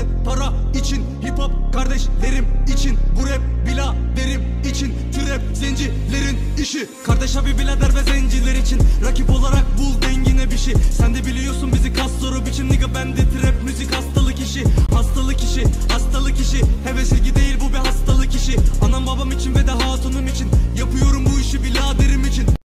para için, hip hop kardeşlerim için, bu rap biladerim için, trap zencilerin işi. Kardeş abi birader ve zenciler için, rakip olarak bul dengine bir şey. Sen de biliyorsun bizi kas soru biçim nigga, bende trap müzik hastalık işi. Hastalık işi, hastalık işi, heves ilgi değil bu bir hastalık işi. Anam babam için ve de hatunum için yapıyorum bu işi biraderim için.